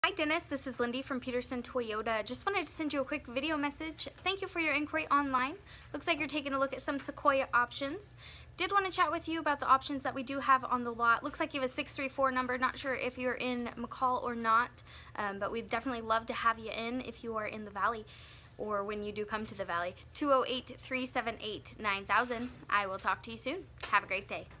Hi Dennis, this is Lindy from Peterson Toyota. Just wanted to send you a quick video message. Thank you for your inquiry online. Looks like you're taking a look at some Sequoia options. Did want to chat with you about the options that we do have on the lot. Looks like you have a 634 number. Not sure if you're in McCall or not, but we'd definitely love to have you in if you are in the Valley or when you do come to the Valley. 208-378-9000. I will talk to you soon. Have a great day.